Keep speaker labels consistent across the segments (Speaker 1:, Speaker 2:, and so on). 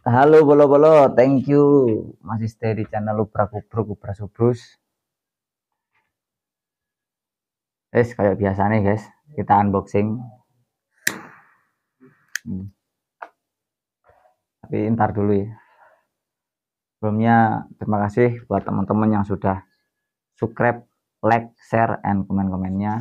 Speaker 1: Halo bolo-bolo, thank you masih stay di channel Ubrak Ubruk Ubras Ubrus. Guys, kayak biasa nih guys, kita unboxing. Tapi ntar dulu ya. Sebelumnya terima kasih buat teman-teman yang sudah subscribe, like, share, and komen-komennya.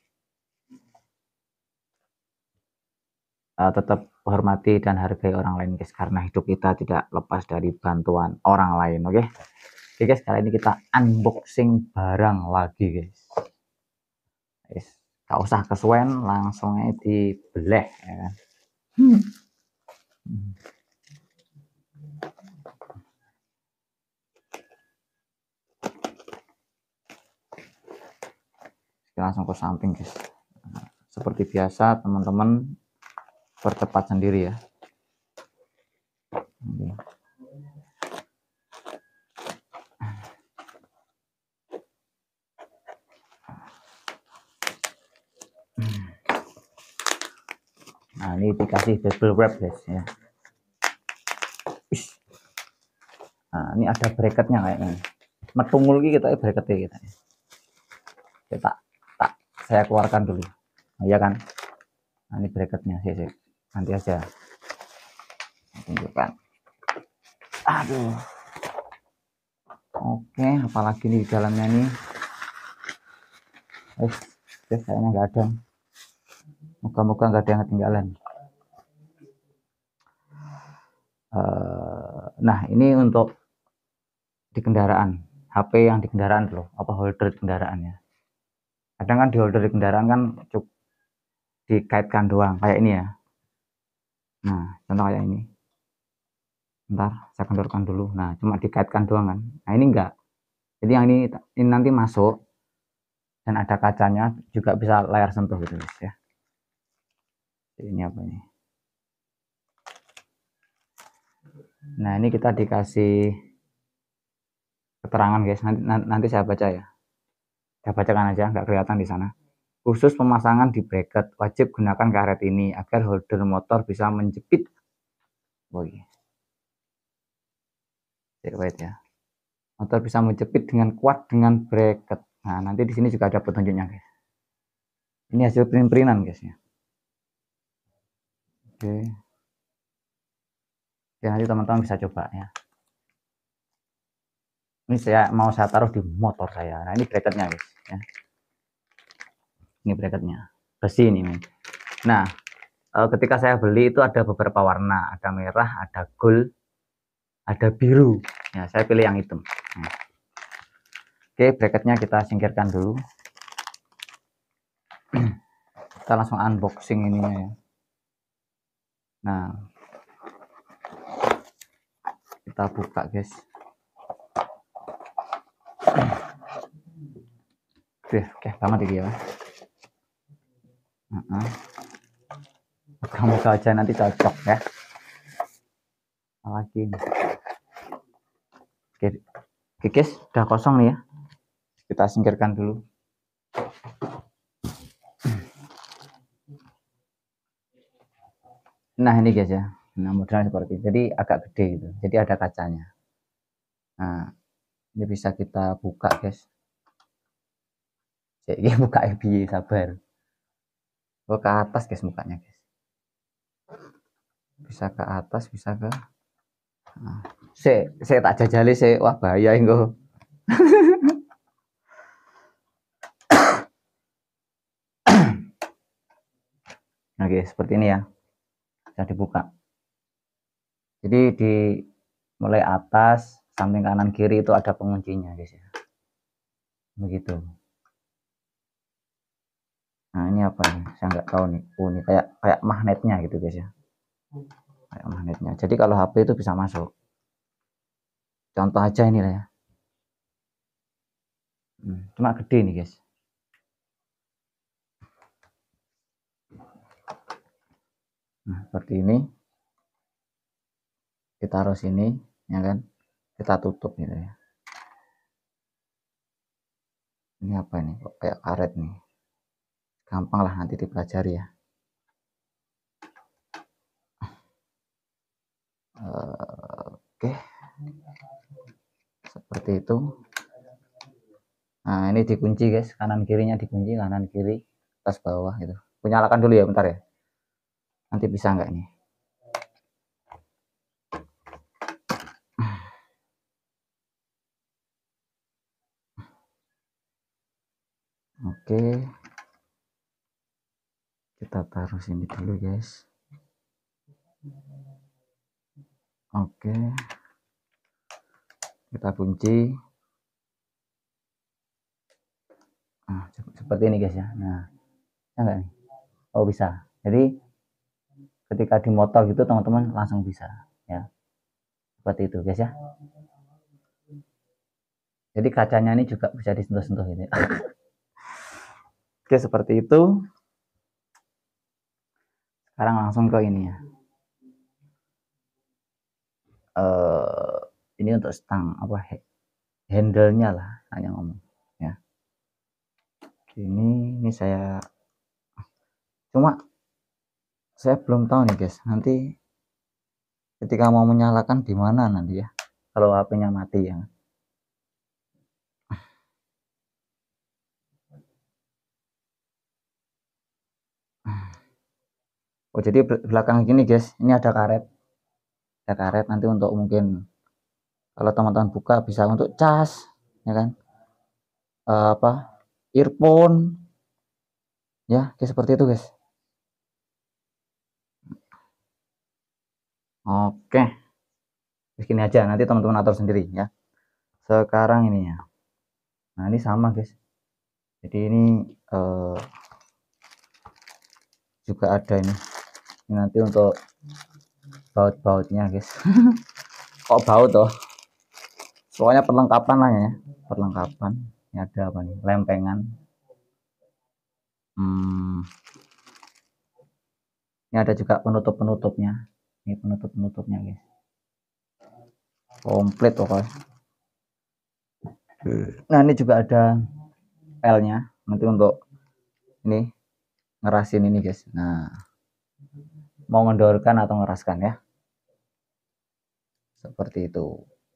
Speaker 1: Tetap hormati dan hargai orang lain guys, karena hidup kita tidak lepas dari bantuan orang lain. Oke guys, kali ini kita unboxing barang lagi guys. Gak usah kesuwen, langsung aja dibeleh ya kan. Langsung ke samping guys. Seperti biasa teman-teman percepat sendiri ya. Nah ini dikasih bubble wrap guys ya. Nah ini ada bracketnya kayaknya. Metungul kita bracketnya kita. Kita saya keluarkan dulu. Nah, iya kan? Nah, ini bracketnya sih. Nanti aja tunjukkan. Aduh. Oke, apalagi nih di dalamnya nih. Kayaknya nggak ada. Moga-moga nggak ada yang ketinggalan. Nah ini untuk di kendaraan, HP yang di kendaraan loh, apa holder di kendaraan ya. Kadang kan di holder di kendaraan kan cukup dikaitkan doang kayak ini ya. Nah contoh kayak ini, ntar saya kendorkan dulu. Nah cuma dikaitkan doang kan. Nah ini enggak, jadi yang ini nanti masuk dan ada kacanya, juga bisa layar sentuh gitu guys ya. Ini apa ini? Nah ini kita dikasih keterangan guys, nanti saya baca ya. Saya bacakan aja, nggak kelihatan di sana. Khusus pemasangan di bracket, wajib gunakan karet ini agar holder motor bisa menjepit. Wait ya. Motor bisa menjepit dengan kuat dengan bracket. Nah, nanti di sini juga ada petunjuknya, guys. Ini hasil print-printan, guys ya. Oke. Ya, nanti teman-teman bisa coba ya. Ini saya taruh di motor saya. Nah, ini bracketnya, guys ya. Ini bracketnya. Besi ini. Nah, ketika saya beli itu ada beberapa warna, ada merah, ada gold, ada biru. Ya, saya pilih yang hitam. Nah. Oke, bracketnya kita singkirkan dulu. Kita langsung unboxing ininya ya. Nah, kita buka guys. Oke banget ini ya. Moga-moga aja nanti cocok ya. Lagi nih. Oke guys, udah kosong nih ya. Kita singkirkan dulu. Nah ini guys ya. Nah modelnya seperti ini. Jadi agak gede gitu. Jadi ada kacanya. Nah ini bisa kita buka guys. Jadi buka lebih sabar. Oh, ke atas guys mukanya guys. Bisa ke atas, bisa ke. Nah, saya tak jajali saya, wah bahaya enggak. Oke, seperti ini ya. Bisa dibuka. Jadi di mulai atas, samping kanan kiri itu ada penguncinya guys ya. Begitu. Nah ini apa nih? Saya nggak tahu nih. Oh ini kayak magnetnya gitu guys ya. Kayak magnetnya. Jadi kalau HP itu bisa masuk. Contoh aja ini lah ya. Cuma gede nih guys. Nah seperti ini. Kita taruh sini, ya kan? Kita tutup gitu ya. Ini apa nih? Kok kayak karet nih. Gampang lah nanti dipelajari ya. Oke, seperti itu. Nah, ini dikunci guys, kanan kirinya dikunci, kanan kiri, atas bawah gitu. Nyalakan dulu ya, bentar ya. Nanti bisa nggak ini? Oke, kita taruh sini dulu guys. Oke, kita kunci. Nah, seperti ini guys ya. Nah, bisa nggak nih? Oh bisa. Jadi ketika di motor gitu teman-teman langsung bisa ya. Seperti itu guys ya. Jadi kacanya ini juga bisa disentuh-sentuh ini. Oke, seperti itu. Sekarang langsung ke ini ya. Ini untuk stang apa handle-nya lah hanya ngomong ya. Ini saya cuma saya belum tahu nih guys. Nanti ketika mau menyalakan gimana nanti ya. Kalau HP-nya mati ya. Oh jadi belakang gini guys, ini ada karet. Ada karet nanti untuk mungkin kalau teman-teman buka bisa untuk cas ya kan. Apa earphone ya kayak seperti itu guys. Oke, begini aja nanti teman-teman atur sendiri ya. Sekarang ini ya, nah ini sama guys, jadi ini juga ada ini nanti untuk baut-bautnya guys. Kok baut toh, soalnya perlengkapan lah ya, perlengkapan. Ini ada apa nih, lempengan. Ini ada juga penutup-penutupnya, ini penutup-penutupnya guys, komplit pokoknya. Nah ini juga ada L-nya nanti untuk ini ngerasin ini guys. Nah mau ngendorkan atau ngeraskan ya, seperti itu.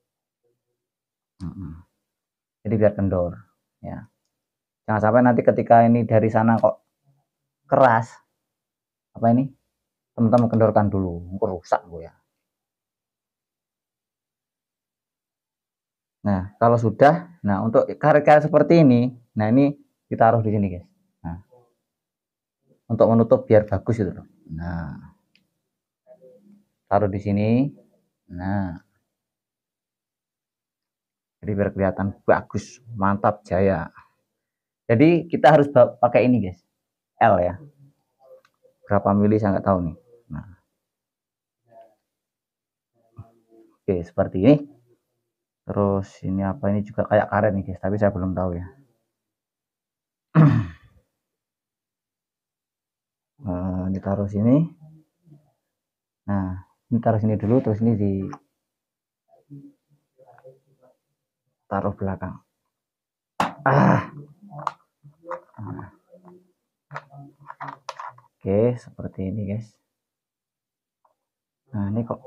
Speaker 1: Jadi biar kendor ya, jangan sampai nanti ketika ini dari sana kok keras apa ini teman-teman kendorkan dulu, rusak gue ya. Nah kalau sudah, nah untuk karet-karet seperti ini, nah ini ditaruh di sini guys. Nah untuk menutup biar bagus itu loh. Nah taruh di sini. Nah jadi biar kelihatan bagus, mantap, jaya. Jadi kita harus pakai ini guys, L ya. Berapa mili saya nggak tahu nih. Nah oke seperti ini. Terus ini apa, ini juga kayak karet nih guys, tapi saya belum tahu ya. Ini taruh sini. Nah ini taruh sini dulu, terus ini di taruh belakang. Nah. Oke seperti ini guys. Nah ini kok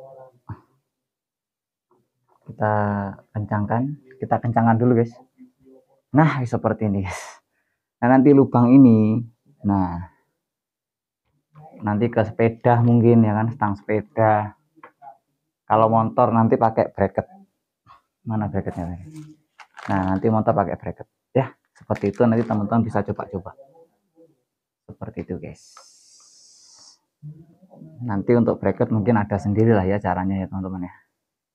Speaker 1: kita kencangkan dulu guys. Nah seperti ini guys. Nah nanti lubang ini, nah nanti ke sepeda mungkin ya kan, stang sepeda. Kalau motor nanti pakai bracket. Mana bracketnya? Nah nanti motor pakai bracket ya, seperti itu. Nanti teman-teman bisa coba-coba seperti itu guys. Nanti untuk bracket mungkin ada sendiri lah ya caranya ya teman-teman ya.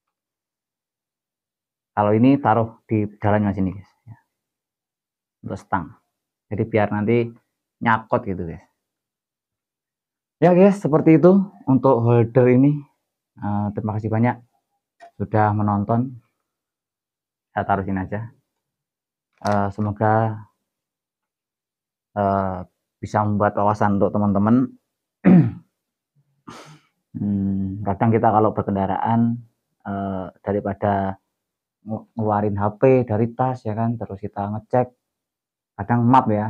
Speaker 1: Kalau ini taruh di dalamnya sini guys ya, untuk stang, jadi biar nanti nyakot gitu guys ya guys. Seperti itu untuk holder ini. Terima kasih banyak sudah menonton. Saya taruh sini aja. Semoga bisa membuat wawasan untuk teman-teman. Kadang kita kalau berkendaraan daripada ngeluarin HP dari tas ya kan, terus kita ngecek kadang map ya.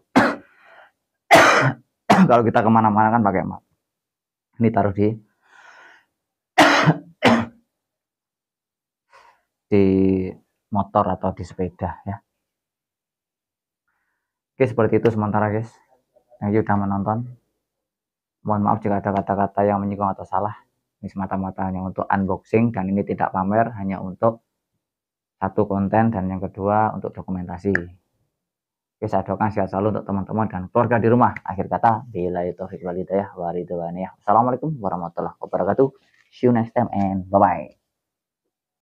Speaker 1: Kalau kita kemana-mana kan pakai map. Ini taruh di di motor atau di sepeda ya. Oke, seperti itu sementara guys. Thank you sudah menonton. Mohon maaf jika ada kata-kata yang menyinggung atau salah. Ini semata-mata hanya untuk unboxing dan ini tidak pamer, hanya untuk satu konten dan yang kedua untuk dokumentasi. Oke, saya doakan sehat selalu untuk teman-teman dan keluarga di rumah. Akhir kata, billahi taufiq wal hidayah wa ridwaniyah. Assalamualaikum warahmatullahi wabarakatuh. See you next time and bye-bye.